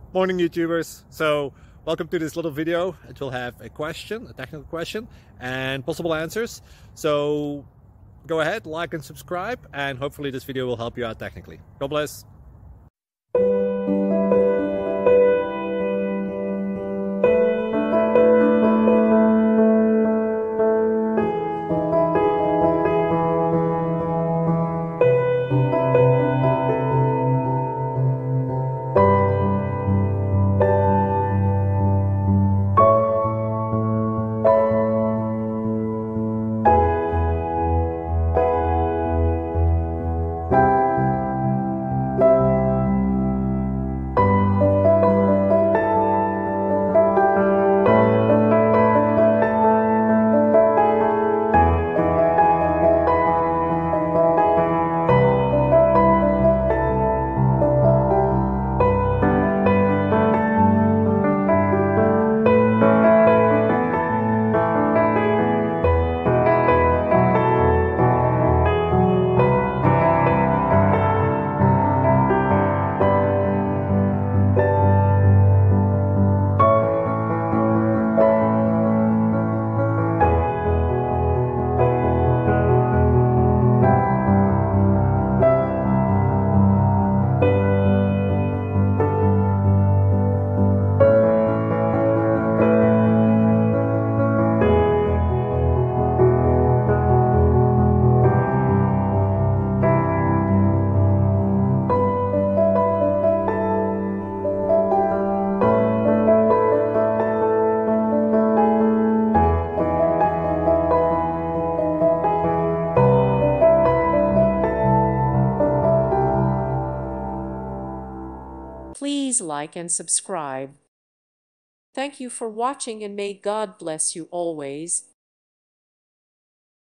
Morning YouTubers. So welcome to this little video. It will have a question, a technical question, and possible answers. So go ahead, like and subscribe, and hopefully this video will help you out technically. God bless. Please like and subscribe. Thank you for watching, and may God bless you always.